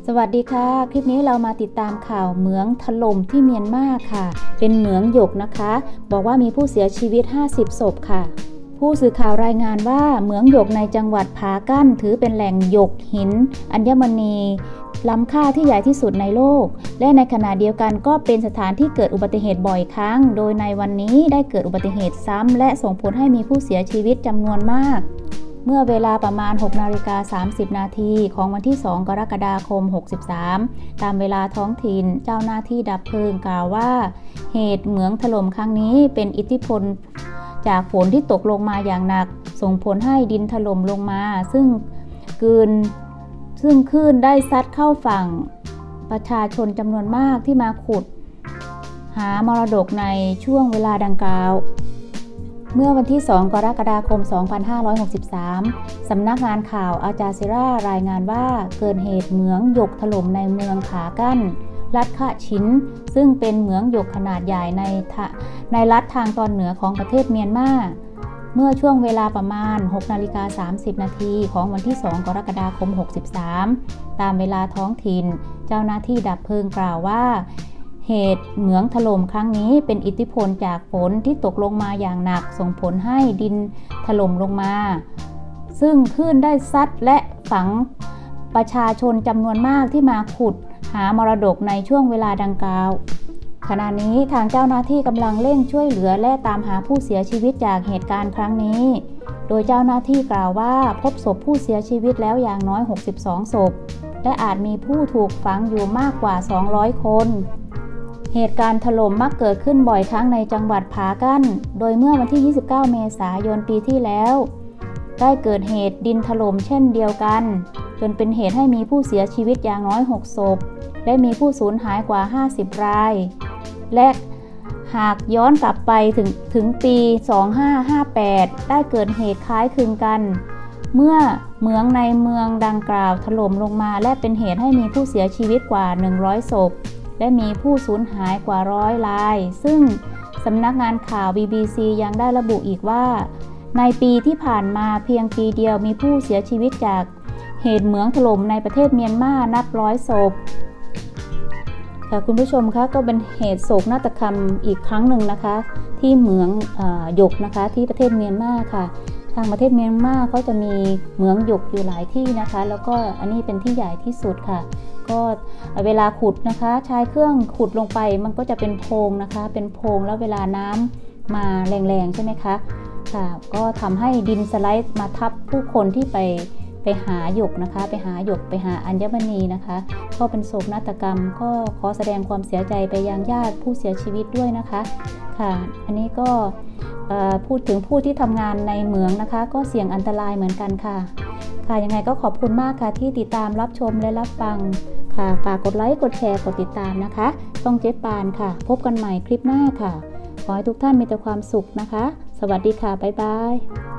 สวัสดีค่ะคลิปนี้เรามาติดตามข่าวเหมืองถล่มที่เมียนมาค่ะเป็นเหมืองหยกนะคะบอกว่ามีผู้เสียชีวิต50ศพค่ะผู้สื่อข่าวรายงานว่าเหมืองหยกในจังหวัดผากั้นถือเป็นแหล่งหยกหินอัญมณีล้ำค่าที่ใหญ่ที่สุดในโลกและในขณะเดียวกันก็เป็นสถานที่เกิดอุบัติเหตุบ่อยครั้งโดยในวันนี้ได้เกิดอุบัติเหตุซ้ำและส่งผลให้มีผู้เสียชีวิตจำนวนมากเมื่อเวลาประมาณ 6:30 น.ของวันที่ 2 กรกฎาคม 63 ตามเวลาท้องถิ่นเจ้าหน้าที่ดับเพลิงกล่าวว่าเหตุเหมืองถล่มครั้งนี้เป็นอิทธิพลจากฝนที่ตกลงมาอย่างหนักส่งผลให้ดินถล่มลงมาซึ่งคลื่นได้ซัดเข้าฝั่งประชาชนจำนวนมากที่มาขุดหามรดกในช่วงเวลาดังกล่าวเมื่อวันที่ 2 กรกฎาคม 2563 สำนักงานข่าวอาจาซิรารายงานว่าเกิดเหตุเหมืองหยกถล่มในเมืองผากั้นรัฐคะชินซึ่งเป็นเหมืองหยกขนาดใหญ่ในรัฐทางตอนเหนือของประเทศเมียนมาเมื่อช่วงเวลาประมาณ 6:30 น.ของวันที่ 2 กรกฎาคม 63 ตามเวลาท้องถิ่นเจ้าหน้าที่ดับเพลิงกล่าวว่าเหตุเหมืองถล่มครั้งนี้เป็นอิทธิพลจากฝนที่ตกลงมาอย่างหนักส่งผลให้ดินถล่มลงมาซึ่งคลื่นได้ซัดและฝังประชาชนจำนวนมากที่มาขุดหามรดกในช่วงเวลาดังกล่าวขณะนี้ทางเจ้าหน้าที่กำลังเร่งช่วยเหลือและตามหาผู้เสียชีวิตจากเหตุการณ์ครั้งนี้โดยเจ้าหน้าที่กล่าวว่าพบศพผู้เสียชีวิตแล้วอย่างน้อย62ศพและอาจมีผู้ถูกฝังอยู่มากกว่า200คนเหตุการณ์ถล่มมักเกิดขึ้นบ่อยครั้งในจังหวัดผากั้นโดยเมื่อวันที่29เมษายนปีที่แล้วได้เกิดเหตุดินถล่มเช่นเดียวกันจนเป็นเหตุให้มีผู้เสียชีวิตอย่างน้อย6ศพและมีผู้สูญหายกว่า50รายและหากย้อนกลับไปถึงปี2558ได้เกิดเหตุคล้ายคลึงกันเมื่อเหมืองในเมืองดังกล่าวถล่มลงมาและเป็นเหตุให้มีผู้เสียชีวิตกว่า100ศพและมีผู้สูญหายกว่า100รายซึ่งสำนักงานข่าว BBC ยังได้ระบุอีกว่าในปีที่ผ่านมาเพียงปีเดียวมีผู้เสียชีวิตจากเหตุเหมืองถล่มในประเทศเมียนมานับ100ศพค่ะคุณผู้ชมคะก็เป็นเหตุโศกนาฏกรรมอีกครั้งหนึ่งนะคะที่เหมืองหยกนะคะที่ประเทศเมียนมาค่ะทางประเทศเมียนมาก็จะมีเหมืองหยกอยู่หลายที่นะคะแล้วก็อันนี้เป็นที่ใหญ่ที่สุดค่ะก็เวลาขุดนะคะใช้เครื่องขุดลงไปมันก็จะเป็นโพรงนะคะเป็นโพรงแล้วเวลาน้ำมาแรงๆใช่ไหมคะค่ะก็ทำให้ดินสไลด์มาทับผู้คนที่ไปหาหยกนะคะไปหาหยกไปหาอัญมณีนะคะก็เป็นโศกนาฏกรรมก็ขอแสดงความเสียใจไปยังญาติผู้เสียชีวิตด้วยนะคะค่ะอันนี้ก็พูดถึงผู้ที่ทำงานในเหมืองนะคะก็เสี่ยงอันตรายเหมือนกันค่ะค่ะยังไงก็ขอบคุณมากค่ะที่ติดตามรับชมและรับฟังค่ะฝากกดไลค์กดแชร์กดติดตามนะคะช่องเจ๊ปานค่ะพบกันใหม่คลิปหน้าค่ะขอให้ทุกท่านมีแต่ความสุขนะคะสวัสดีค่ะบ๊ายบาย